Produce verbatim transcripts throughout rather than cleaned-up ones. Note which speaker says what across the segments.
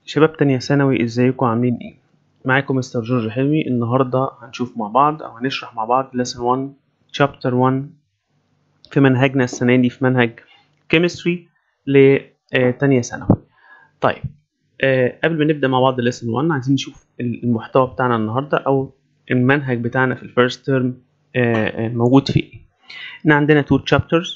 Speaker 1: شباب تانية ثانوي، ازيكم عاملين ايه؟ معاكم مستر جورج حلمي. النهاردة هنشوف مع بعض او هنشرح مع بعض lesson واحد chapter واحد في منهجنا السنة دي في منهج chemistry لتانية ثانوي. طيب آه، قبل ما نبدأ مع بعض lesson واحد عايزين نشوف المحتوى بتاعنا النهاردة او المنهج بتاعنا في الفيرست تيرم موجود فيه ايه. احنا عندنا two chapters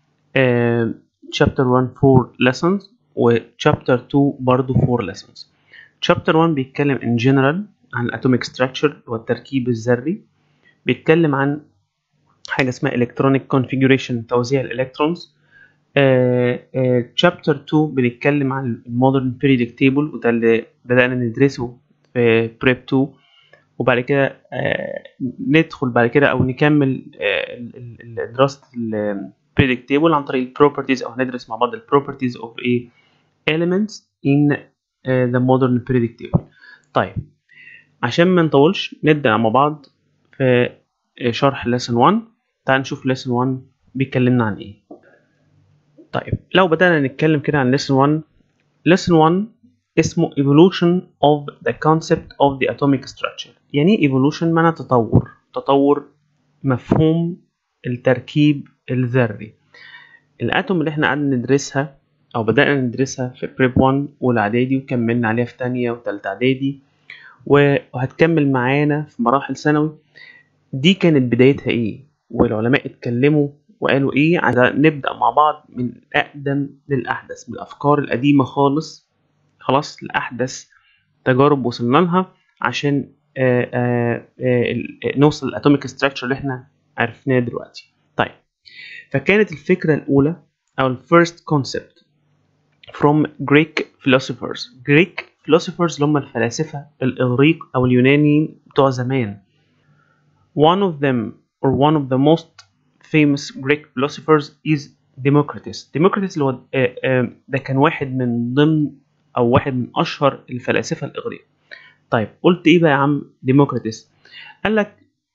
Speaker 1: آه، chapter واحد four lessons و chapter two برضو four lessons. chapter واحد بيتكلم in general عن atomic structure والتركيب الذري، بيتكلم عن حاجة اسمها electronic configuration توزيع الالكترونز. آه، آه، chapter two بنتكلم عن modern periodic table وده اللي بدأنا ندرسه في prep two، وبعد كده آه، ندخل بعد كده او نكمل آه، ال- ال- دراسة ال periodic table عن طريق ال properties، او هندرس مع بعض ال properties of a elements in uh, the modern periodic table. طيب عشان ما نطولش نبدأ مع بعض في شرح lesson واحد. تعال نشوف lesson واحد بيكلمنا عن ايه. طيب لو بدأنا نتكلم كده عن lesson واحد، lesson واحد اسمه evolution of the concept of the atomic structure. يعني ايه evolution؟ معنى تطور، تطور مفهوم التركيب الذري. الاتوم اللي احنا قعدنا ندرسها او بدأنا ندرسها في بريب واحد والاعدادي، وكملنا عليها في تانية وتالتة اعدادي، وهتكمل معانا في مراحل ثانوي. دي كانت بدايتها ايه، والعلماء اتكلموا وقالوا ايه. عايزين نبدأ مع بعض من اقدم للاحدث، من الافكار القديمة خالص خلاص لاحدث تجارب وصلنا لها عشان آآ آآ آآ نوصل للاتوميك ستراكشر اللي احنا عرفناه دلوقتي. طيب فكانت الفكرة الأولى أو ال first concept from Greek philosophers. Greek philosophers اللي هم الفلاسفة الإغريق أو اليونانيين بتوع زمان. One of them or one of the most famous Greek philosophers is Democritus. Democritus اللي هو آه، آه، ده كان واحد من ضمن أو واحد من أشهر الفلاسفة الإغريق. طيب قلت إيه بقى يا عم Democritus؟ قال لك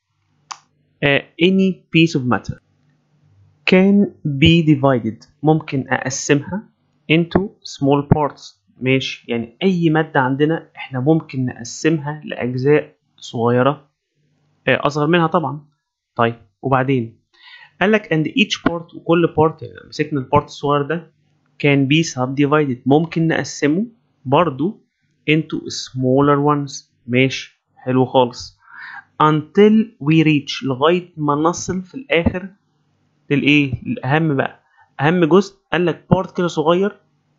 Speaker 1: آه، any piece of matter can be divided، ممكن أقسمها into small parts. ماشي، يعني أي مادة عندنا إحنا ممكن نقسمها لأجزاء صغيرة آه، أصغر منها طبعا. طيب وبعدين قال لك and each part، وكل part يعني مسكنا البارت الصغير ده can be subdivided، ممكن نقسمه برضو into smaller ones. ماشي حلو خالص until we reach، لغاية ما نصل في الآخر للايه، الاهم بقى، اهم جزء. قال لك بارت كده صغير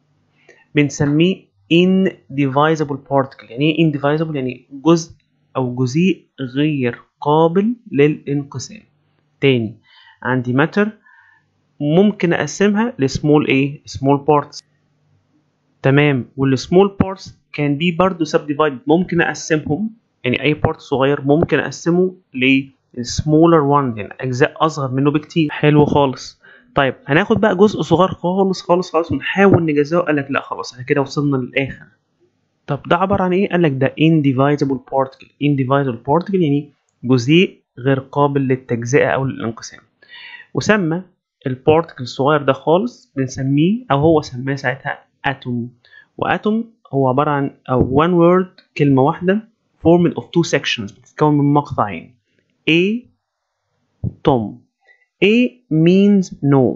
Speaker 1: بنسميه indivisible particle. يعني ايه indivisible؟ يعني جزء او جزيء غير قابل للانقسام. تاني، عندي matter ممكن اقسمها لسمول ايه، small parts. تمام، والسمول parts can be برضو subdivided، ممكن اقسمهم، يعني اي بارت صغير ممكن اقسمه ل smaller one، يعني اجزاء اصغر منه بكتير. حلو خالص. طيب هناخد بقى جزء صغير خالص خالص خالص ونحاول نجزاه. قال لك لا خلاص احنا كده وصلنا للاخر. طب ده عبارة عن ايه؟ قال لك ده indivisible particle. indivisible particle يعني جزيء غير قابل للتجزئة او للانقسام. وسمى البارتكل الصغير ده خالص بنسميه، او هو سماه ساعتها اتوم. واتوم هو عبارة عن أو one word، كلمة واحدة formed of two sections، بتتكون من مقطعين. A Tom. A means no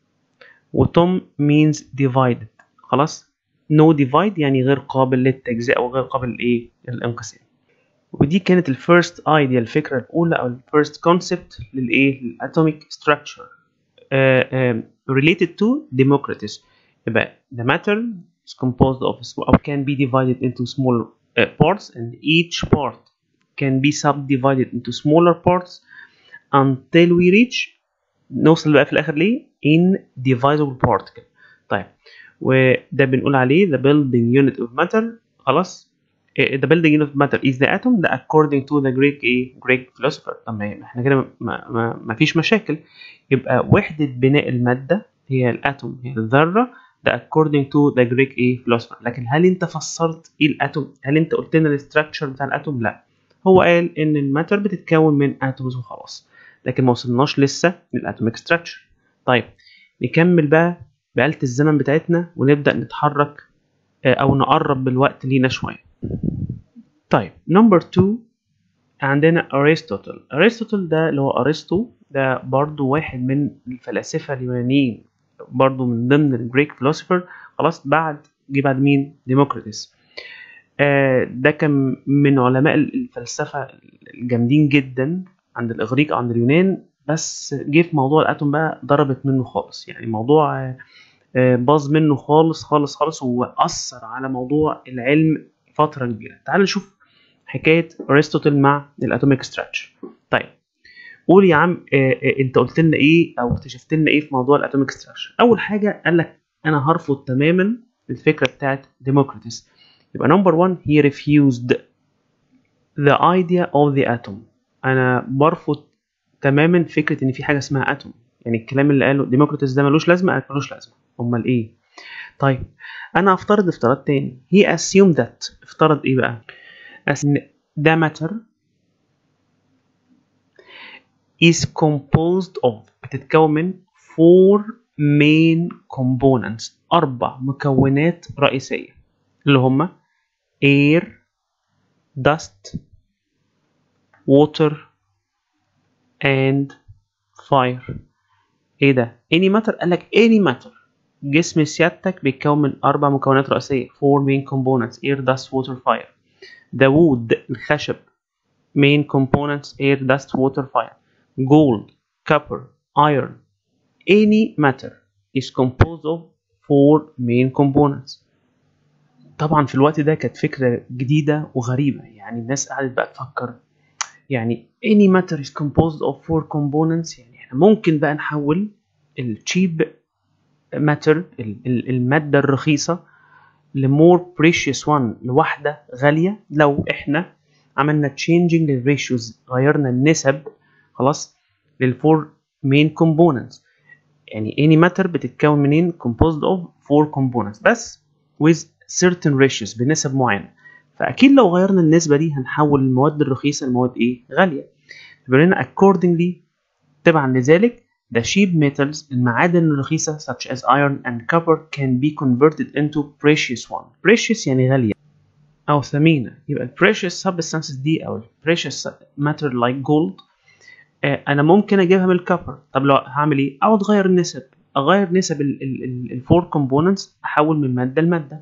Speaker 1: و Tom means divided. خلاص، no divide يعني غير قابل للتجزئة وغير قابل لإيه، للانقسام. ودي كانت الفيرست ايديا، الفكرة الأولى أو الفيرست كونسبت للإيه، للأتوميك structure uh, um, related to Democritus. يبقى the matter is composed of or can be divided into small uh, parts, and each part can be subdivided into smaller parts until we reach، نوصل بقى في الآخر ليه، indivisible particle. طيب وده بنقول عليه the building unit of matter. خلاص، the building unit of matter is the atom. ده according to the Greek ايه، Greek philosopher. طب احنا كده ما, ما, ما فيش مشاكل. يبقى وحدة بناء المادة هي الاتوم، هي الذرة. ده according to the Greek ايه philosopher. لكن هل انت فسرت ايه الاتوم؟ هل انت قلت لنا الستراكشر بتاع الاتوم؟ لا، هو قال ان الماتر بتتكون من اتومز وخلاص، لكن ما وصلناش لسه للاتوميك ستراكشر. طيب نكمل بقى بآلة الزمن بتاعتنا ونبدأ نتحرك او نقرب بالوقت لينا شويه. طيب نمبر اتنين عندنا ارسطوطل. ارسطوطل ده اللي هو ارسطو، ده برضو واحد من الفلاسفه اليونانيين، برضو من ضمن الجريك فيلوسوفر. خلاص بعد جه بعد مين؟ ديموكريتس. آه ده كان من علماء الفلسفه الجامدين جدا عند الاغريق عند اليونان، بس جه في موضوع الاتوم بقى ضربت منه خالص، يعني موضوع آه باظ منه خالص خالص خالص، واثر على موضوع العلم فتره كبيره. تعال نشوف حكايه ارسطوطل مع الاتوميك ستراكشر. طيب قول يا عم آه آه انت قلت لنا ايه او اكتشفت لنا ايه في موضوع الاتوميك ستراكشر؟ اول حاجه قال لك انا هرفض تماما الفكره بتاعت ديموكريتس. يبقى نمبر واحد he refused the idea of the atom. انا برفض تماما فكره ان في حاجه اسمها اتوم، يعني الكلام اللي قاله ديموكريتس ده ملوش لازمه، قال ملوش لازمه، امال ايه؟ طيب انا افترض افتراض تاني. he assumed that، افترض ايه بقى؟ ان the matter is composed of، بتتكون من four main components، اربع مكونات رئيسيه اللي هما air dust water and fire. ايه ده؟ any matter؟ قالك any matter، جسم سيادتك بيتكون من اربع مكونات رئيسيه four main components air dust water fire. the wood، الخشب main components air dust water fire. gold copper iron. any matter is composed of four main components. طبعا في الوقت ده كانت فكره جديده وغريبه، يعني الناس قعدت بقى تفكر يعني any matter is composed of four components، يعني احنا ممكن بقى نحول التشيب ماتر المادة الرخيصة لمور precious one، لواحدة غالية، لو احنا عملنا changing للريشيوز، غيرنا النسب خلاص للفور main components. يعني any matter بتتكون منين؟ composed of four components بس with certain ratios، بنسب معينة. فأكيد لو غيرنا النسبة دي هنحول المواد الرخيصة لمواد ايه؟ غالية. يبقى لنا accordingly تبعا لذلك the cheap metals، المعادن الرخيصة such as iron and copper can be converted into precious one. precious يعني غالية أو ثمينة. يبقى precious substances دي أو precious matter like gold آه أنا ممكن أجيبها من الكوبر. طب لو هعمل إيه؟ أقعد أغير النسب، أغير نسب ال four components، أحول من مادة لمادة.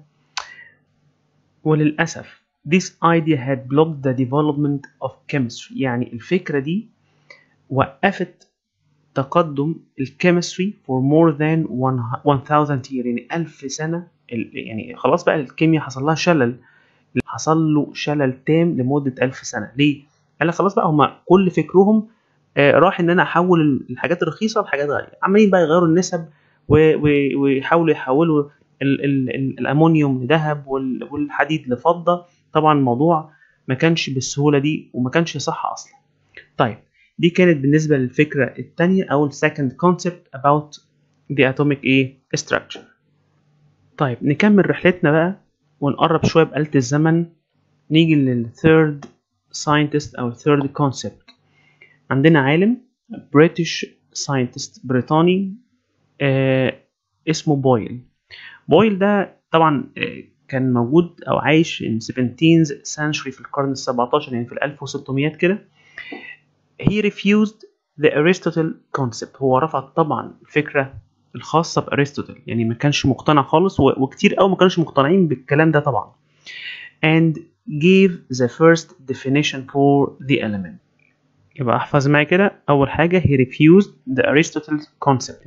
Speaker 1: وللأسف this idea had blocked the development of chemistry، يعني الفكرة دي وقفت تقدم الكيمستري for more than one thousand year، يعني ألف سنة. يعني خلاص بقى الكيمياء حصل لها شلل، حصل له شلل تام لمدة ألف سنة. ليه؟ قال لك خلاص بقى هما كل فكرهم آه راح ان انا احول الحاجات الرخيصة لحاجات غالية، عمالين بقى يغيروا النسب ويحاولوا يحولوا ال ال ال الامونيوم لذهب والحديد لفضة. طبعا الموضوع ما كانش بالسهولة دي وما كانش صح اصلا. طيب دي كانت بالنسبة للفكرة الثانية أو second concept about the atomic ايه structure. طيب نكمل رحلتنا بقى ونقرب شوية بآلة الزمن، نيجي لل third scientist أو third concept. عندنا عالم British scientist بريطاني آه اسمه بويل. بويل ده طبعا آه كان موجود أو عايش in seventeenth century في القرن السبعتاشر، يعني في الألف وستمية كده. he refused the Aristotle concept، هو رفض طبعا الفكرة الخاصة بأرسطوطل، يعني ما كانش مقتنع خالص، وكتير أو ما كانش مقتنعين بالكلام ده طبعا. and gave the first definition for the element. يبقى احفظ معايا كده. أول حاجة he refused the Aristotle concept،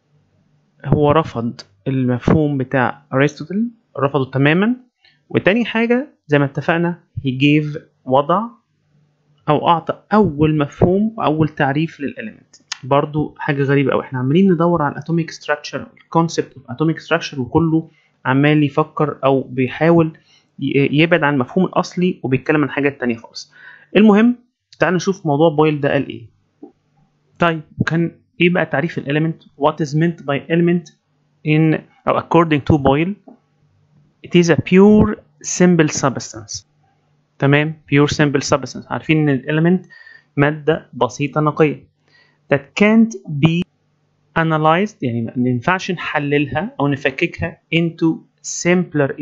Speaker 1: هو رفض المفهوم بتاع أرسطوطل، رفضه تماما. وتاني حاجة زي ما اتفقنا he gave، وضع او اعطى اول مفهوم واول تعريف للاليمنت. برضو حاجه غريبه قوي، احنا عمالين ندور على الاتوميك ستراكشر، الكونسبت اوف اتوميك ستراكشر، وكله عمال يفكر او بيحاول يبعد عن المفهوم الاصلي وبيتكلم عن حاجات تانية خالص. المهم تعال نشوف موضوع بويل ده قال ايه. طيب كان ايه بقى تعريف الاليمنت؟ what is meant by element in او according to Boyle it is a pure simple substance. تمام، pure simple substance، عارفين ان الاليمنت مادة بسيطة نقية that can't be analyzed، يعني ما ينفعش نحللها او نفككها into simpler ايه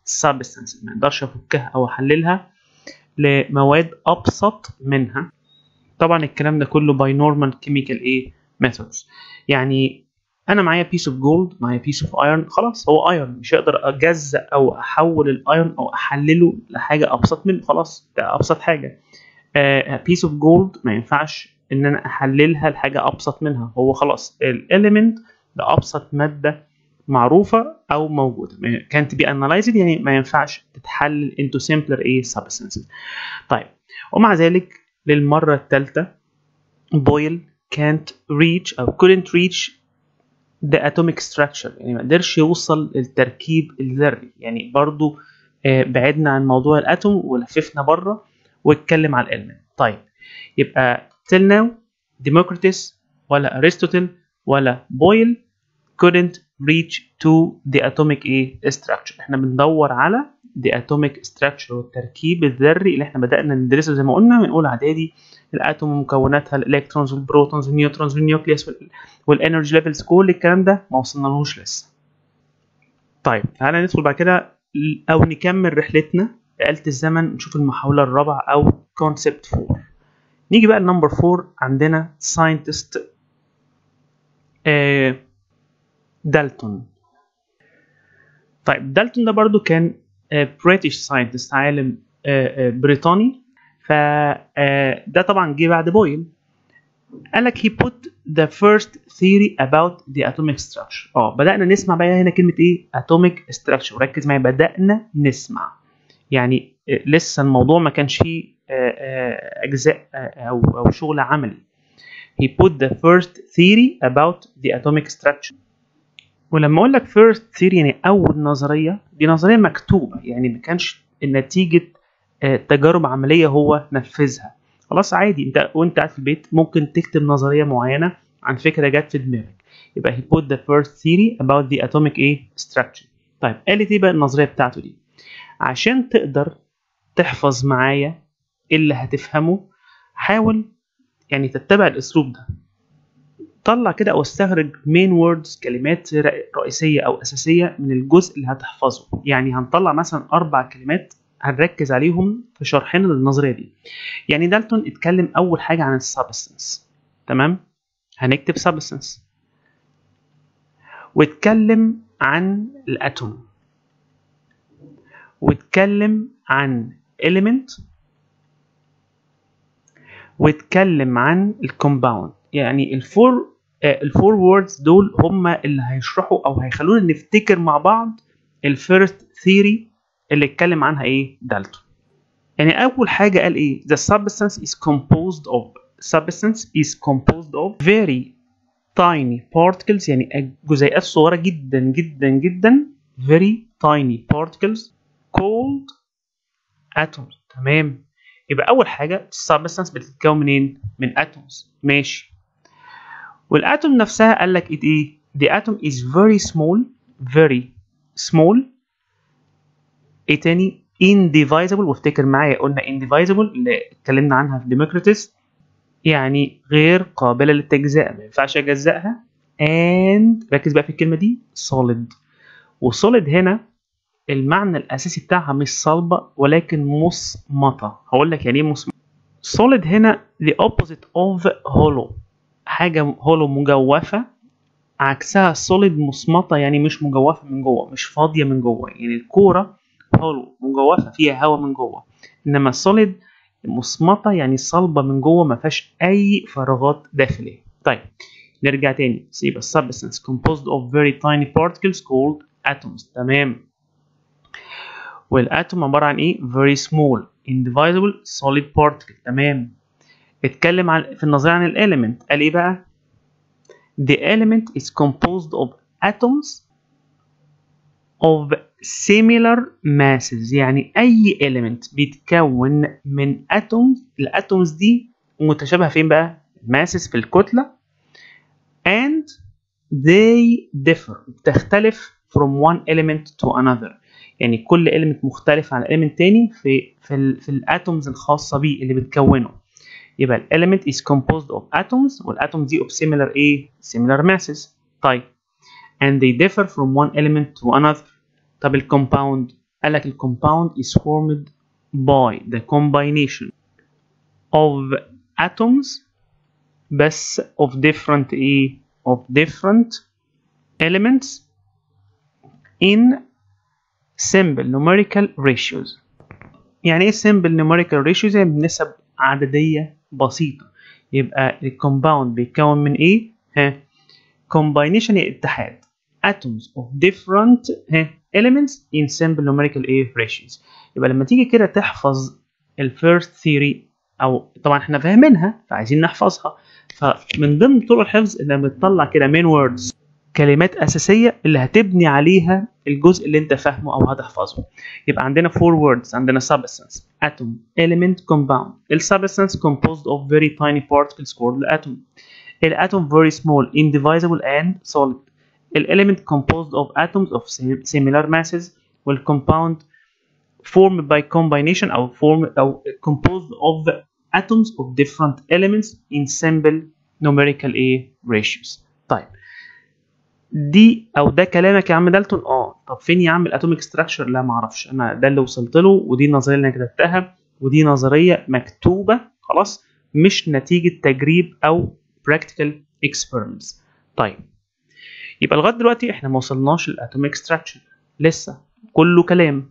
Speaker 1: substances، ما اقدرش افكها او احللها لمواد ابسط منها. طبعا الكلام ده كله by normal chemical ايه methods. يعني انا معايا piece of gold، معايا piece of iron، خلاص هو iron، مش هقدر اجزأ او احول الايرون او احلله لحاجه ابسط منه، خلاص ده ابسط حاجه. uh, piece of gold ما ينفعش ان انا احللها لحاجه ابسط منها، هو خلاص الاليمنت ده ابسط ماده معروفه او موجوده، can't be analyzed، يعني ما ينفعش تتحلل into simpler ايه substances. طيب ومع ذلك للمره الثالثه بويل can't reach او couldn't reach the atomic structure، يعني ما قدرش يوصل للتركيب الذري. يعني برضو بعدنا عن موضوع الاتوم ولففنا بره واتكلم على الالمنت. طيب يبقى till now Democritus ولا ارسطوطل ولا بويل couldn't reach to the atomic ايه structure. احنا بندور على the atomic structure والتركيب الذري اللي احنا بدأنا ندرسه زي ما قلنا من اولى اعدادي، الاتوم ومكوناتها، الالكترونز والبروتونز والنيوترونز والنيوكليوس والانرجي ليفلز، كل الكلام ده ما وصلنالهوش لسه. طيب تعالى ندخل بعد كده او نكمل رحلتنا لآلة الزمن، نشوف المحاولة الرابعة او concept four. نيجي بقى لنمبر four، عندنا scientist آه دالتون. طيب دالتون ده برضو كان بريتش ساينتست، عالم بريطاني. فده طبعا جه بعد بويل. قال لك he put the first theory about the atomic structure. اه بدأنا نسمع بقى هنا كلمة ايه atomic structure، ركز معايا، بدأنا نسمع، يعني لسه الموضوع ما كانش فيه أجزاء أو أو شغل عملي. he put the first theory about the atomic structure. ولما اقول لك first theory يعني اول نظريه، دي نظريه مكتوبه، يعني ما كانش نتيجه تجارب عمليه هو نفذها. خلاص عادي انت وانت قاعد في البيت ممكن تكتب نظريه معينه عن فكره جت في دماغك، يبقى he put the first theory about the atomic ايه structure. طيب قالت ايه بقى النظريه بتاعته دي؟ عشان تقدر تحفظ معايا اللي هتفهمه حاول يعني تتبع الاسلوب ده، طلع كده او استخرج main words، كلمات رئيسيه او اساسيه من الجزء اللي هتحفظه. يعني هنطلع مثلا اربع كلمات هنركز عليهم في شرحنا للنظريه دي. يعني دالتون اتكلم اول حاجه عن السبستنس، تمام، هنكتب substance، واتكلم عن الاتوم، واتكلم عن element، واتكلم عن الكومباوند. يعني الفور الفور ووردز دول هم اللي هيشرحوا او هيخلونا نفتكر مع بعض الفيرست ثيوري اللي اتكلم عنها ايه دالتون. يعني اول حاجه قال ايه the substance is composed of substance is composed of very tiny particles، يعني جزيئات صغيره جدا جدا جدا، very tiny particles called atoms. تمام، يبقى اول حاجه السبستانس بتتكون منين؟ من atoms، ماشي. والاتوم نفسها قال لك ايه؟ the atom is very small very small. ايه تاني؟ indivisible، وافتكر معايا قلنا indivisible اللي اتكلمنا عنها في ديموكريتس، يعني غير قابله للتجزئه، ما ينفعش اجزئها. and ركز بقى في الكلمه دي solid. وsolid هنا المعنى الاساسي بتاعها مش صلبه ولكن مصمته. هقول لك يعني ايه مصمته. solid هنا the opposite of hollow، حاجه هولو مجوفه، عكسها solid مصمته، يعني مش مجوفه من جوه، مش فاضيه من جوه. يعني الكوره هولو مجوفه فيها هواء من جوه، انما solid مصمته يعني صلبه من جوه ما فيهاش اي فراغات داخليه. طيب نرجع تاني، يبقى substance composed of very tiny particles called atoms. تمام، والاتوم عباره عن ايه؟ very small indivisible solid particle. تمام. اتكلم عن في النظريه عن الاليمنت، قال ايه بقى؟ the element is composed of atoms of similar masses. يعني اي element بيتكون من atoms، الاتومز دي متشابهه فين بقى؟ masses في الكتله، and they differ، بتختلف from one element to another. يعني كل element مختلف عن element تاني في في ال في الاتومز الخاصه بيه اللي بتكونه. يبقى ال element is composed of atoms، والatoms دي of similar ايه؟ similar masses. طيب and they differ from one element to another. طب ال compound قال لك ال compound is formed by the combination of atoms بس of different ايه of different elements in simple numerical ratios. يعني ايه simple numerical ratios؟ يعني بنسب عددية بسيطة. يبقى ال compound بيتكون من ايه؟ ها combination يعني اتحاد atoms of different ها elements in simple numerical ايه ratios. يبقى لما تيجي كده تحفظ ال first theory، او طبعا احنا فاهمينها فعايزين نحفظها، فمن ضمن طرق الحفظ ان بتطلع كده main words، كلمات اساسيه اللي هتبني عليها الجزء اللي انت فاهمه او هتحفظه. يبقى عندنا four words، عندنا substance atom element compound. ال substance composed of very tiny particles called the atom. ال atom very small indivisible and solid. ال element composed of atoms of similar masses. وال compound formed by combination أو formed أو composed of atoms of different elements in simple numerical A ratios. طيب دي او ده كلامك يا عم دالتون؟ اه. طب فين يا عم الاتوميك ستراكشر؟ لا معرفش، انا ده اللي وصلت له، ودي النظريه اللي انا كتبتها، ودي نظريه مكتوبه خلاص، مش نتيجه تجريب او practical experiments. طيب يبقى لغايه دلوقتي احنا ما وصلناش للاتوميك ستراكشر، لسه كله كلام.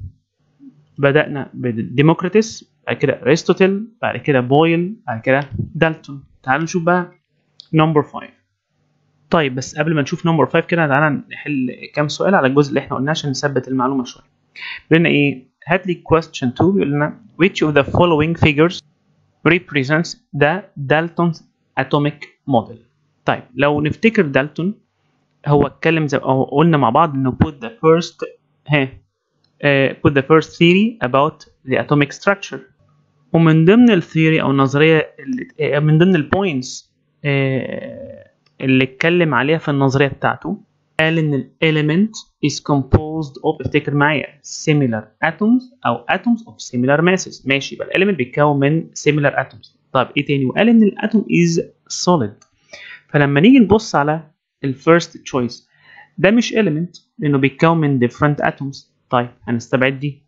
Speaker 1: بدأنا بديموكريتس، بعد كده ارسطوتل، بعد كده بويل، بعد كده دالتون. تعالوا نشوف بقى نمبر خمسة. طيب بس قبل ما نشوف نمبر خمسة كده تعالى نحل كام سؤال على الجزء اللي احنا قلناه عشان نثبت المعلومه شويه. بيقول لنا ايه؟ هات لي question اتنين. بيقول لنا which of the following figures represents the Dalton's atomic model. طيب لو نفتكر دالتون هو اتكلم زي او قلنا مع بعض انه put the first ها uh, put the first theory about the atomic structure، ومن ضمن الثيوري او النظريه اللي من ضمن البوينتس uh, اللي اتكلم عليها في النظريه بتاعته، قال ان ال element is composed of، افتكر معايا، similar atoms او atoms of similar masses. ماشي، يبقى ال element بيتكون من similar atoms. طيب ايه تاني؟ وقال ان ال atom is solid. فلما نيجي نبص على ال first choice، ده مش element لانه بيتكون من different atoms. طيب هنستبعد دي.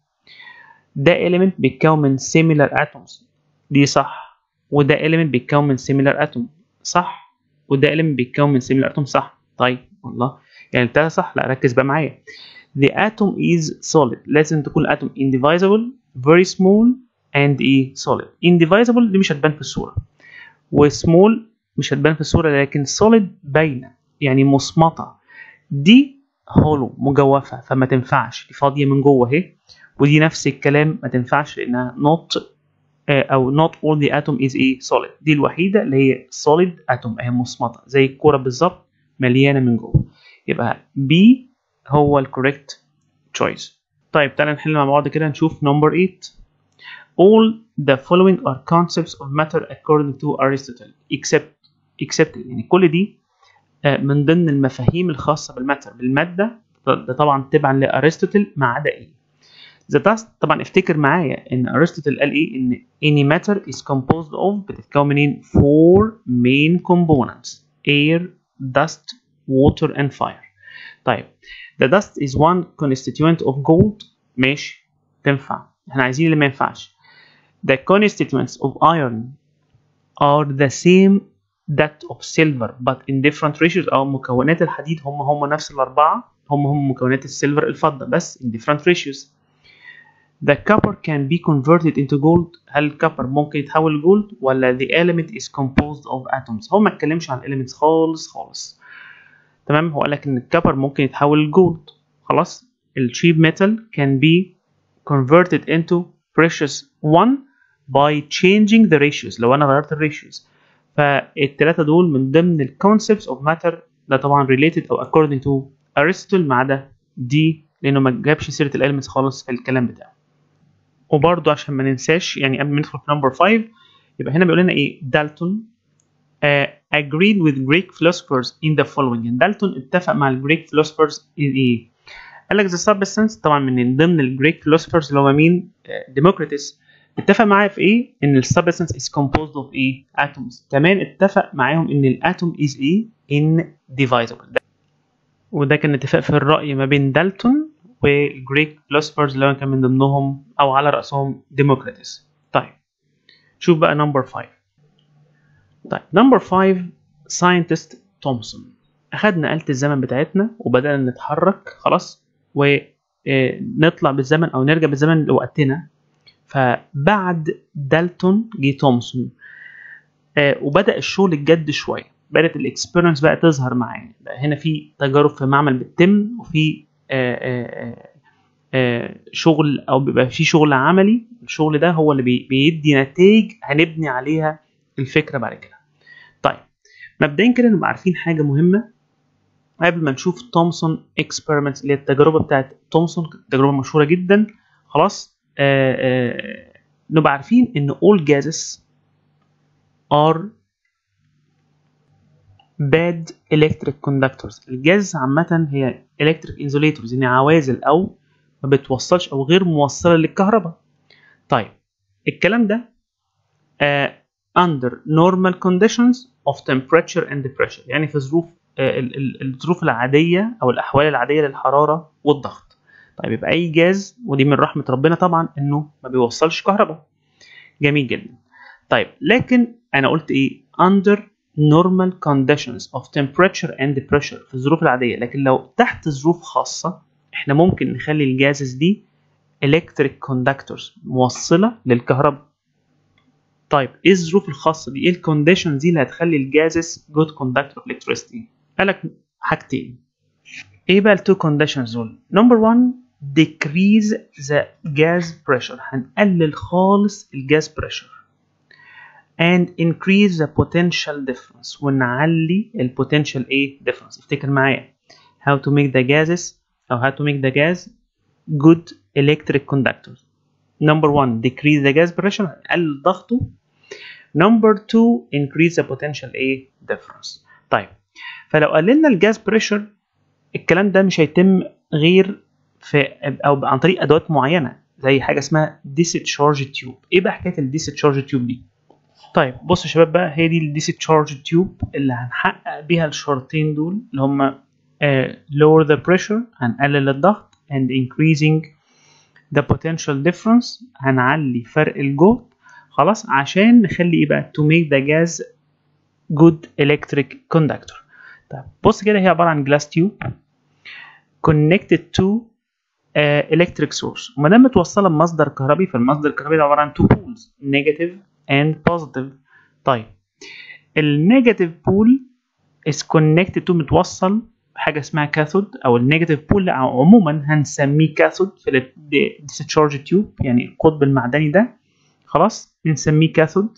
Speaker 1: ده element بيتكون من similar atoms، دي صح. وده element بيتكون من similar atom، صح. وده element بيتكون من similar atom، صح. طيب والله يعني التلاته صح. لا ركز بقى معايا. The atom is solid، لازم تكون atom indivisible very small and e solid. indivisible دي مش هتبان في الصورة، وsmall مش هتبان في الصورة، لكن solid باينة يعني مصمطة. دي هولو مجوفة فما تنفعش، دي فاضية من جوه اهي. ودي نفس الكلام ما تنفعش لأنها not او not all the atom is a solid. دي الوحيده اللي هي solid atom، هي مصمطه زي الكوره بالظبط مليانه من جوه. يبقى B هو ال correct choice. طيب تعالى نحل مع بعض كده نشوف number eight. All the following are concepts of matter according to Aristotle except except يعني كل دي من ضمن المفاهيم الخاصه بالماتر بالماده، ده طبعا تبعا لأرسطوطل ما عدا ايه؟ The dust. طبعا افتكر معايا ان ارسطوطل قال ايه؟ ان any matter is composed of، بتتكون منين؟ four main components: air, dust, water and fire. طيب the dust is one constituent of gold. ماشي تنفع، احنا عايزين اللي ما ينفعش. The constituents of iron are the same that of silver but in different ratios. او مكونات الحديد هم هم نفس الاربعه، هم هم مكونات السيلفر الفضه بس in different ratios. The copper can be converted into gold. هل الكبر ممكن يتحول لجولد؟ ولا the element is composed of atoms؟ هو ما اتكلمش عن elements خالص خالص. تمام، هو قال لك ان الكبر ممكن يتحول لجولد. خلاص. ال cheap metal can be converted into precious one by changing the ratios. لو انا غيرت الريشيوز. فالثلاثه دول من ضمن ال concepts of matter، ده طبعا related او according to Aristotle ما عدا دي لانه ما جابش سيره الاليمنتس خالص في الكلام بتاعه. وبرضه عشان ما ننساش يعني قبل ما ندخل في نمبر خمسة، يبقى هنا بيقول لنا ايه؟ دالتون uh, agreed with Greek philosophers in the following. دالتون اتفق مع الجريك philosophers in ايه؟ قال لك the substance، طبعا من ضمن الجريك philosophers اللي هو مين؟ ديموكريتس. اتفق معايا في ايه؟ ان ال substance is composed of ايه؟ atoms. كمان اتفق معاهم ان الاتوم is ايه؟ indivisible. وده كان اتفاق في الرأي ما بين دالتون والجريك philosophers اللي كان من ضمنهم او على راسهم ديموكريتس. طيب شوف بقى نمبر خمسة. طيب نمبر خمسة ساينتست تومسون. اخدنا آلة الزمن بتاعتنا وبدأنا نتحرك خلاص ونطلع بالزمن او نرجع بالزمن لوقتنا. فبعد دالتون جه تومسون آه وبدأ الشغل الجد شويه، بدأت الاكسبيرينس بقى تظهر معانا. هنا في تجارب في معمل بتتم وفي آه آه آه شغل او بيبقى في شغل عملي. الشغل ده هو اللي بي بيدي نتائج هنبني عليها الفكره بعد كده. طيب مبدئيا كده نبقى عارفين حاجه مهمه قبل ما نشوف تومسون اكسبيرمنتس اللي هي التجربه بتاعت تومسون، تجربه مشهوره جدا خلاص. آه آه نبقى عارفين ان all gases are bad electric conductors. الجاز عامه هي electric insulators يعني عوازل او ما بتوصلش او غير موصله للكهرباء. طيب الكلام ده uh, under normal conditions of temperature and pressure، يعني في ظروف uh, الظروف العاديه او الاحوال العاديه للحراره والضغط. طيب يبقى اي جاز، ودي من رحمه ربنا طبعا انه ما بيوصلش كهرباء. جميل جدا. طيب لكن انا قلت ايه؟ under normal conditions of temperature and pressure، في الظروف العاديه. لكن لو تحت ظروف خاصه احنا ممكن نخلي الجازز دي electric conductors موصله للكهرباء. طيب ايه الظروف الخاصه دي؟ ايه الكونديشنز دي اللي هتخلي الجازز good conductor of electricity؟ قالك حاجتين. ايه بقى التو كونديشنز دول؟ نمبر واحد decrease the gas pressure، هنقلل خالص الجاز بريشر and increase the potential difference، ونعلي البوتنشال ايه difference. افتكر معايا how to make the gases او how to make the gas good electric conductors. number one decrease the gas pressure، نقلل ضغطه. number two increase the potential ايه difference. طيب فلو قللنا الجاز بريشر الكلام ده مش هيتم غير في او عن طريق ادوات معينه زي حاجه اسمها discharge tube. ايه بقى حكايه الdischarge tube دي؟ طيب بصوا يا شباب بقى، هي دي الdischarge tube اللي هنحقق بيها الشرطين دول اللي هم uh, lower the pressure، هنقلل الضغط، and increasing the potential difference، هنعلي فرق الجهد خلاص عشان نخلي ايه بقى to make the gas good electric conductor. طيب بص كده، هي عباره عن glass tube connected to uh, electric source، وما دام متوصله بمصدر كهربي فالمصدر الكهربي ده عباره عن two poles negative and positive. طيب النيجاتيف بول is connected to متوصل حاجه اسمها كاثود، او النيجاتيف بول عموما هنسميه كاثود في الديسشارج تيوب، يعني القطب المعدني ده خلاص بنسميه كاثود.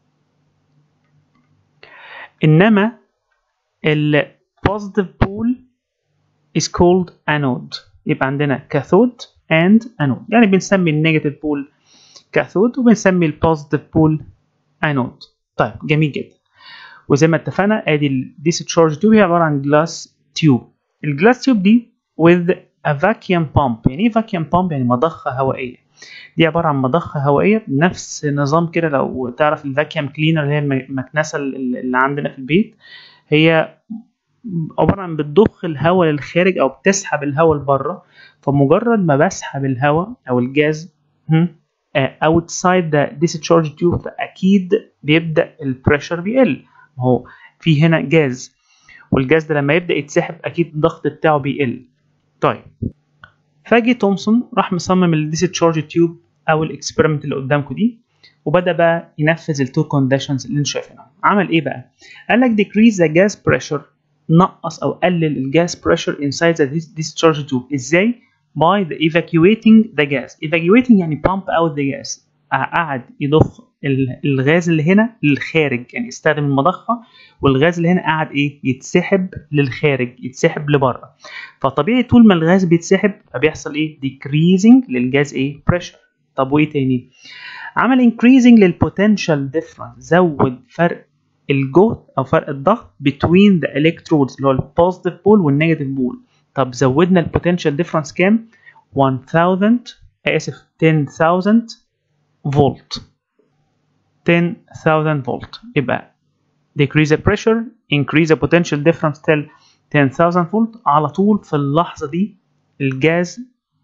Speaker 1: انما البوزيتيف بول is called anode، يبقى عندنا كاثود and anode، يعني بنسمي النيجاتيف بول كاثود وبنسمي البوزيتيف بول انود. طيب جميل جدا. وزي ما اتفقنا ادي الديسشارج تيوب هي عباره عن جلاس تيوب. الجلاس تيوب دي with a vacuum pump. يعني ايه vacuum pump؟ يعني مضخه هوائيه. دي عباره عن مضخه هوائيه نفس نظام كده، لو تعرف الفاكيوم كلينر اللي هي المكنسه اللي عندنا في البيت، هي عباره عن بتضخ الهواء للخارج او بتسحب الهواء لبره. فمجرد ما بسحب الهواء او الجاز outside the discharge tube فاكيد بيبدا البريشر بيقل. هو في هنا جاز، والجاز ده لما يبدا يتسحب اكيد الضغط بتاعه بيقل. طيب فاجي تومسون راح مصمم الديسشارج تيوب او الاكسبيرمنت اللي قدامكم دي، وبدا بقى ينفذ التو كونديشنز اللي انتم شايفينهم. عمل ايه بقى؟ قال لك decrease the gas pressure، نقص او قلل الجاز بريشر inside the discharge tube. ازاي؟ by the evacuating the gas. evacuating يعني pump out the gas، قعد يضخ الغاز اللي هنا للخارج، يعني استخدم المضخه والغاز اللي هنا قعد ايه يتسحب للخارج، يتسحب لبره. فطبيعي طول ما الغاز بيتسحب فبيحصل ايه decreasing للجاز ايه pressure. طب وايه تاني؟ عمل increasing للبوتنشال difference، زود فرق الجهد او فرق الضغط between the electrodes اللي هو البوزيتيف بول والنيجاتيف بول. طب زودنا البوتنشال ديفرنس كام؟ one thousand اسف ten thousand فولت. ten thousand فولت. يبقى decrease the pressure increase the potential difference till ten thousand فولت. على طول في اللحظة دي الجاز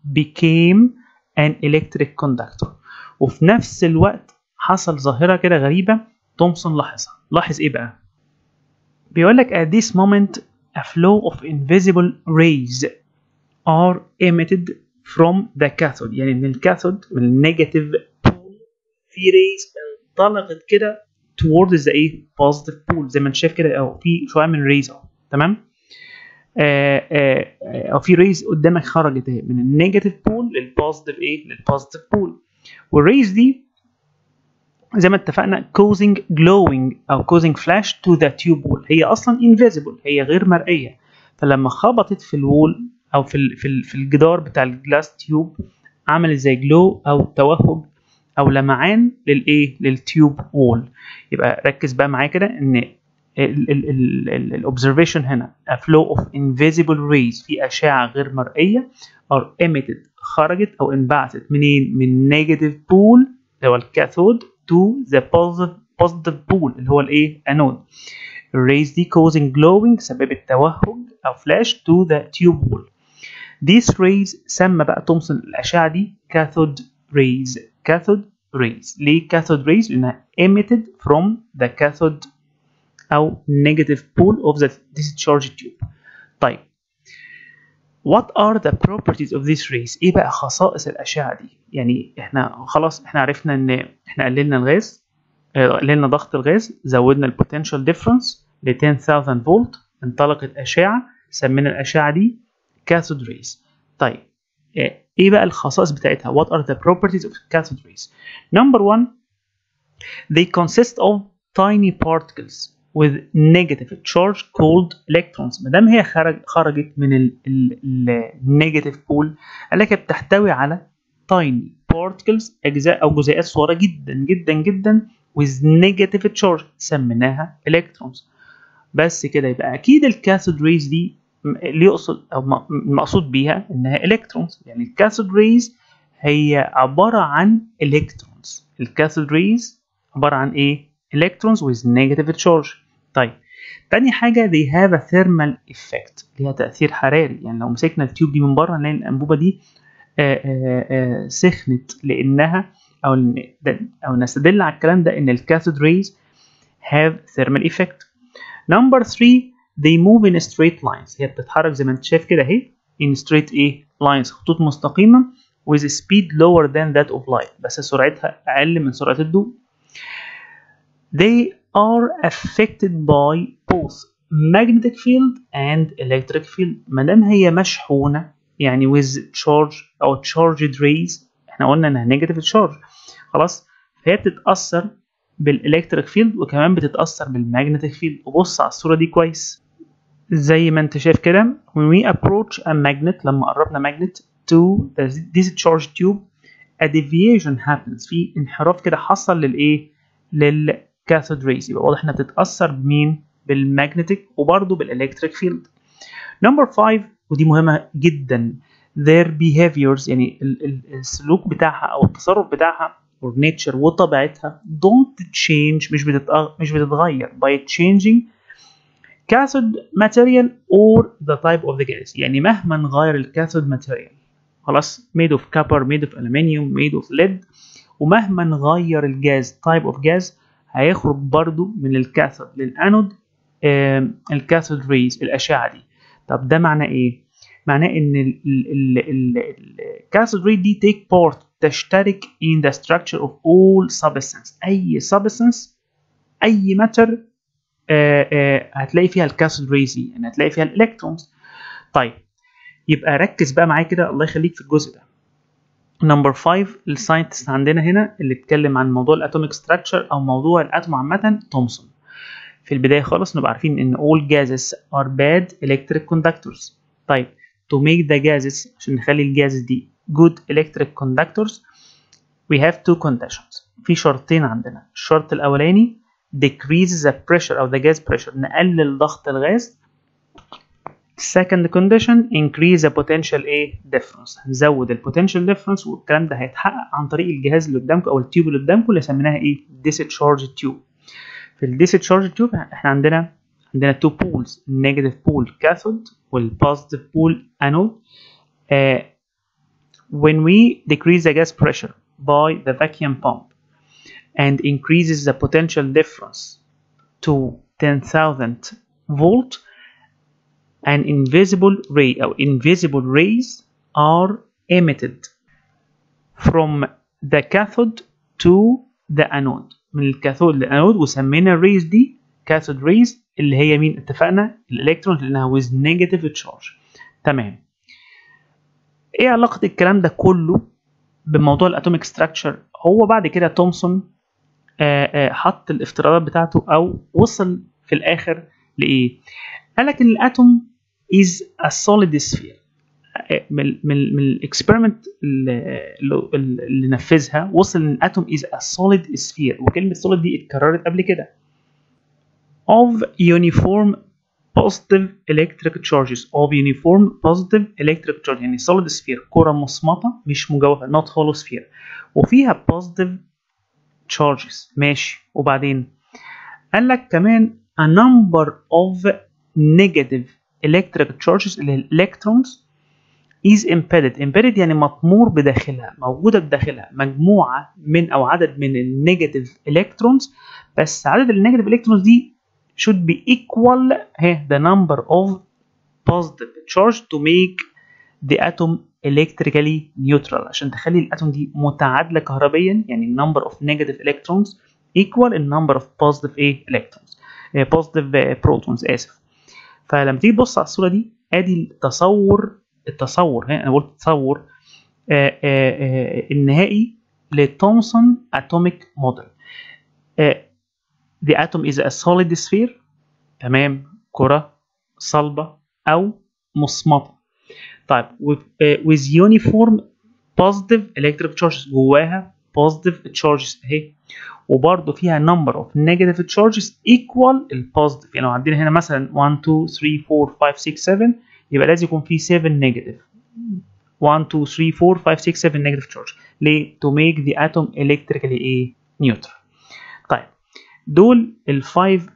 Speaker 2: became an electric conductor. وفي نفس الوقت حصل ظاهرة كده غريبة تومسون لاحظها. لاحظ ايه بقى؟ بيقول لك at this moment a flow of invisible rays are emitted from the cathode. يعني من الكاثود من النيجاتيف بول في ريز انطلقت كده towards the ايه positive pole زي ما انت شايف كده، او في شويه من ريز اهو. تمام. آه آه او في ريز قدامك خرجت اهي من النيجاتيف بول للبوزيتيف ايه للبوزيتيف بول. والريز دي زي ما اتفقنا causing glowing او causing flash to the tube wall. هي اصلا invisible، هي غير مرئيه، فلما خبطت في الوول او في ال في, ال في الجدار بتاع الجلاس تيوب عملت زي جلو او توهج او لمعان للايه للتيوب وول. يبقى ركز بقى معايا كده ان الاوبزرفيشن هنا a flow of invisible rays في اشعه غير مرئيه are emitted خرجت او انبعثت منين؟ من negative pole اللي هو الكاثود to the positive positive pole اللي هو الايه انود. الريز دي causing glowing سببت توهج او flash to the tube wall. These rays سمى بقى تومسون الاشعه دي cathode rays. cathode rays. ليه cathode rays؟ لانها emitted from the cathode او negative pole of the discharge tube. طيب what are the properties of these rays؟ ايه بقى خصائص الاشعه دي؟ يعني احنا خلاص احنا عرفنا ان احنا قللنا الغاز، قللنا ضغط الغاز، زودنا البوتنشال ديفرنس ل عشرة آلاف فولت، انطلقت اشعه سمينا الاشعه دي cathode rays. طيب ايه بقى الخصائص بتاعتها؟ what are the properties of cathode rays؟ number one they consist of tiny particles with negative charge called electrons. ما دام هي خرج خرجت من النيجاتيف بول قال لك بتحتوي على tiny particles اجزاء او جزيئات صغيره جدا جدا جدا with negative charge سميناها electrons. بس كده يبقى اكيد الكاثود ريز دي اللي يقصد او المقصود بيها انها الكترونز. يعني الكاثود ريز هي عباره عن الكترونز. الكاثود ريز عباره عن ايه؟ electrons with negative charge. طيب تاني حاجه they have a thermal effect، ليها تاثير حراري. يعني لو مسكنا التيوب دي من بره نلاقي الانبوبه دي آآ آآ سخنت لانها او او نستدل على الكلام ده ان الكاثود ريز have thermal effect. number three they move in straight lines. هي بتتحرك زي ما انت شايف كده اهي in straight ايه lines خطوط مستقيمه with a speed lower than that of light بس سرعتها اقل من سرعه الضوء. they are affected by both magnetic field and electric field. ما دام هي مشحونه يعني with charge او charged rays، احنا قلنا انها negative charge خلاص، فهي بتتاثر بالالكتريك فيلد وكمان بتتاثر بالمagnetic فيلد. وبص على الصوره دي كويس زي ما انت شايف كده when we approach a magnet لما قربنا magnet to the discharge tube a deviation happens. في انحراف كده حصل للايه للكاثود ريز. يبقى واضح انها بتتاثر بمين؟ بالمagnetic وبرضه بالالكتريك فيلد. number five ودي مهمه جدا their behaviors يعني السلوك بتاعها او التصرف بتاعها or nature وطبيعتها don't change مش بتتغ... مش بتتغير by changing cathode material or the type of the gas. يعني مهما نغير الكاثود ماتيريال خلاص made of copper made of aluminium made of lead ومهما نغير الجاز type of gas هيخرج برضو من الكاثود للانود الكاثود ريز الاشعه دي. طب ده معناه ايه؟ معناه ان الكاثود ريز دي take part تشترك in the structure of all substance. اي substance اي matter آآ آآ هتلاقي فيها الكاثود ريز دي، يعني هتلاقي فيها الالكترونز. طيب يبقى ركز بقى معايا كده الله يخليك في الجزء ده. نمبر خمسة الساينتست عندنا هنا اللي اتكلم عن موضوع الاتوميك ستراكشر او موضوع الاتوم عامه تومسون. في البدايه خالص نبقى عارفين ان all gases are bad electric conductors. طيب to make the gases عشان نخلي الجازز دي good electric conductors we have two conditions. في شرطين عندنا. الشرط الاولاني decrease the pressure of the gas pressure نقلل ضغط الغاز. second condition increase the potential ايه difference نزود ال potential difference والكلام ده هيتحقق عن طريق الجهاز اللي قدامكم او التيوب اللي قدامكم اللي سميناها ايه discharge tube. في ال discharge tube احنا عندنا عندنا two poles negative pole cathode وال positive pole anode. آه when we decrease the gas pressure by the vacuum pump and increases the potential difference to ten thousand volt, an invisible ray or invisible rays are emitted from the cathode to the anode. من الكاثود للانود، وسمينا الريز دي cathode rays اللي هي مين؟ اتفقنا الالكترون لانها with negative charge. تمام. ايه علاقة الكلام ده كله بموضوع الاتوميك ستراكشر؟ هو بعد كده تومسون آآ آآ حط الافتراضات بتاعته او وصل في الاخر لايه؟ قال لك ان الاتوم is a solid sphere. من من من الاكسبيرمنت اللي, اللي نفذها وصل ان الاتوم is a solid sphere، وكلمه solid دي اتكررت قبل كده. of uniform positive electric charges of uniform positive electric charge، يعني solid sphere كرة مصمتة مش مجوفة not hollow sphere وفيها positive charges. ماشي. وبعدين قال لك كمان a number of negative electric charges اللي هي الالكترونز is embedded. embedded يعني مطمور بداخلها، موجودة بداخلها مجموعة من أو عدد من النيجاتيف الكترونز، بس عدد النيجاتيف الكترونز دي should be equal here the number of positive charge to make the atom electrically neutral، عشان تخلي الاتوم دي متعادلة كهربيا، يعني number of negative electrons equal the number of positive ايه electrons eh, positive eh, protons آسف. فلما تيجي تبص على الصورة دي ادي التصور التصور انا قلت تصور آآ آآ النهائي لتومسون اتوميك موديل. the atom is a solid sphere. تمام. كرة صلبة او مصمتة. طيب with, uh, with uniform positive electric charges، جواها positive charges اهي، وبرضه فيها number of negative charges equal البوزيتيف. يعني لو عندنا هنا مثلا واحد اتنين تلاتة أربعة خمسة ستة سبعة يبقى لازم يكون في سبعة نيجاتيف. واحد اتنين تلاتة أربعة خمسة ستة سبعة نيجاتيف تشارج. ليه؟ to make the atom electrically ايه؟ neutral. طيب دول الفايف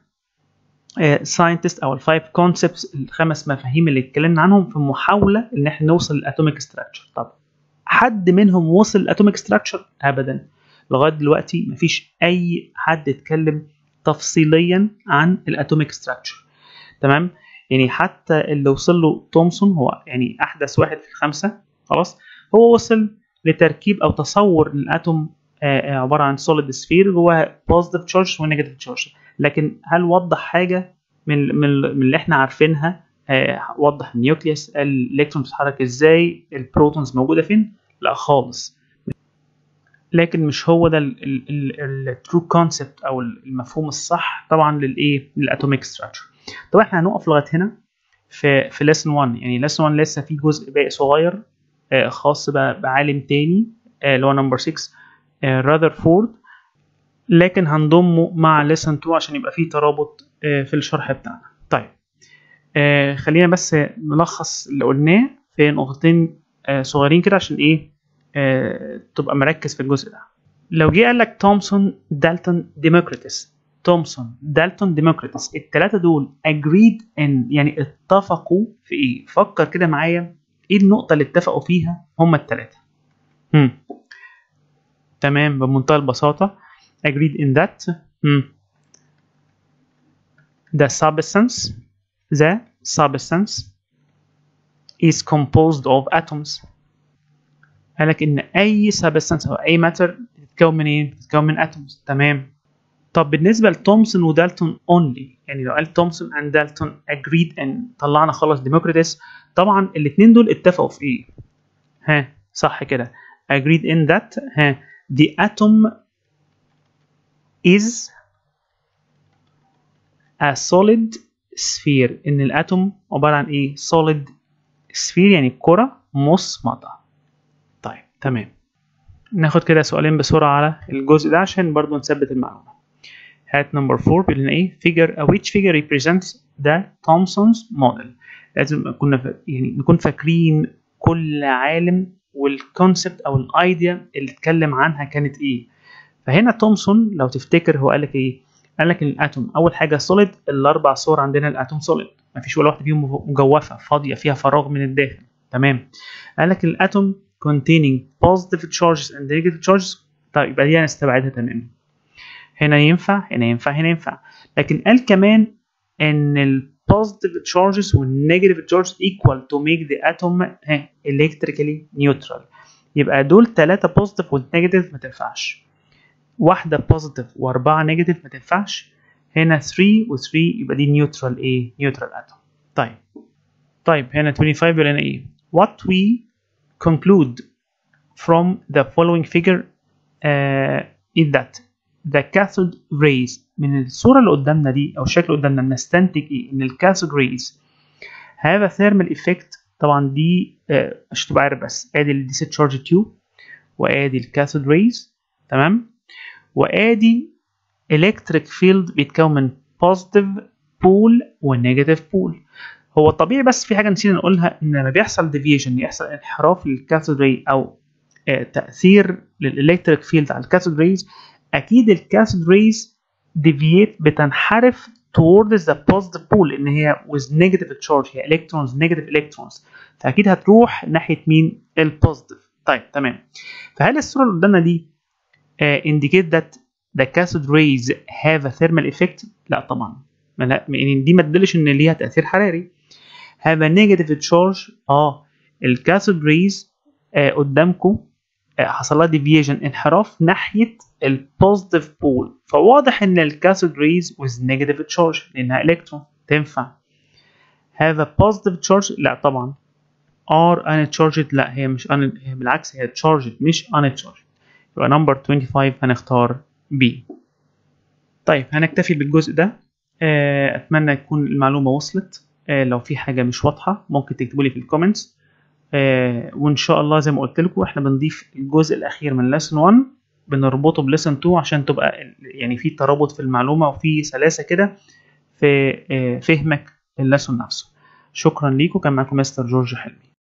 Speaker 2: ساينتست او الفايف كونسبتس، الخمس مفاهيم اللي اتكلمنا عنهم في محاوله ان احنا نوصل للاتوميك ستراكشر. طب حد منهم وصل للاتوميك ستراكشر؟ ابدا. لغايه دلوقتي مفيش اي حد اتكلم تفصيليا عن الاتوميك ستراكشر. تمام. يعني حتى اللي وصل له تومسون هو يعني احدث واحد في الخمسه، خلاص هو وصل لتركيب او تصور الاتوم عباره عن سوليد سفير جواها بوزيتيف تشارج ونيجاتيف تشارج، لكن هل وضح حاجه من من اللي احنا عارفينها؟ وضح النيوكليوس، الالكترون بتتحرك ازاي، البروتونز موجوده فين؟ لا خالص. لكن مش هو ده الترو كونسبت او المفهوم الصح طبعا للايه؟ للاتوميك ستراكشر. طب احنا هنقف لغايه هنا في في ليسن واحد. يعني ليسن واحد لسه في جزء باقي صغير خاص بعالم تاني اللي هو نمبر ستة راذرفورد، لكن هنضمه مع ليسن اتنين عشان يبقى فيه ترابط في الشرح بتاعنا. طيب خلينا بس نلخص اللي قلناه في نقطتين صغيرين كده عشان ايه تبقى مركز في الجزء ده. لو جه قال لك تومسون دالتون ديموكريتس، تومسون دالتون ديموكريتس الثلاثه دول agreed in يعني اتفقوا في ايه؟ فكر كده معايا ايه النقطه اللي اتفقوا فيها هم الثلاثه. هم تمام. بمنتهى البساطه agreed in that هم. the substance the substance is composed of atoms. قالك ان اي substance او اي matter بتتكون من ايه؟ بتتكون من atoms. تمام. طب بالنسبه لتومسون ودالتون only، يعني لو قال تومسون and دالتون agreed ان طلعنا خلاص ديموكريتس، طبعا الاثنين دول اتفقوا في ايه؟ ها صح كده agreed in that ها the atom is a solid sphere، ان الاتوم عباره عن ايه؟ solid sphere يعني كره مصمته. طيب تمام. ناخد كده سؤالين بسرعه على الجزء ده عشان برضو نثبت المعلومه. هات نمبر أربعة بيقول لنا ايه؟ figure which figure represents the Thomson's model. لازم كنا يعني نكون فاكرين كل عالم والكونسبت او الايديا اللي اتكلم عنها كانت ايه. فهنا تومسون لو تفتكر هو قال لك ايه؟ قال لك ان الاتوم اول حاجه سوليد، الاربع صور عندنا الاتوم سوليد، مفيش ولا واحده فيهم مجوفه فاضيه فيها فراغ من الداخل. تمام. قال لك الاتوم containing positive charges and negative charges. طيب يبقى دي هنستبعدها تماما. هنا ينفع هنا ينفع هنا ينفع، لكن قال كمان ان ال positive charges وال negative charges equal to make the atom electrically neutral. يبقى دول ثلاثة positive وال negative ما تنفعش، واحدة positive وأربعة negative ما تنفعش، هنا ثلاثة و ثلاثة يبقى دي neutral ايه؟ neutral atom. طيب طيب هنا خمسة وعشرين بيقول لنا ايه؟ What we conclude from the following figure uh, is that the cathode rays. من الصورة اللي قدامنا دي أو الشكل اللي قدامنا نستنتج إيه؟ إن الكاثود rays have a thermal effect. طبعا دي آه عشان تبقى عارف بس آدي ال discharge tube وآدي الكاثود rays، تمام؟ وآدي electric field بيتكون من positive pole و negative pole. هو طبيعي بس في حاجة نسينا نقولها، إن لما بيحصل deviation يحصل انحراف للكاثود راي أو آه تأثير للإلكتريك فيلد على الكاثود rays، اكيد الكاثود ريز deviate بتنحرف towards the positive pole لان هي with negative charge، هي electrons negative electrons، فاكيد هتروح ناحيه مين؟ البوزيتيف. طيب تمام. فهل الصوره اللي قدامنا دي uh, indicate that the cathode rays have a thermal effect؟ لا طبعا، يعني دي ما تدلش ان ليها تاثير حراري. have a negative charge، اه الكاثود ريز uh, قدامكم حصل لها deviation انحراف ناحيه البوزيتيف بول، فواضح ان الكاثود ريز with negative charge لانها الكترون تنفع. have a positive charge، لا طبعا. are uncharged، لا هي مش un... هي بالعكس هي charged مش uncharged. يبقى نمبر خمسة وعشرين هنختار B. طيب هنكتفي بالجزء ده. اتمنى يكون المعلومه وصلت. لو في حاجه مش واضحه ممكن تكتبوا لي في الكومنتس، آه وان شاء الله زي ما قلت لكم احنا بنضيف الجزء الاخير من lesson واحد بنربطه بلسن اتنين عشان تبقى يعني في ترابط في المعلومه وفي سلاسه كده في آه فهمك اللسن نفسه. شكرا ليكم، كان معاكم مستر جورج حلمي.